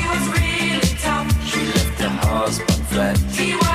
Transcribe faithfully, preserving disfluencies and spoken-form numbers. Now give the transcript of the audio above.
was really tough. She left her husband flat. He was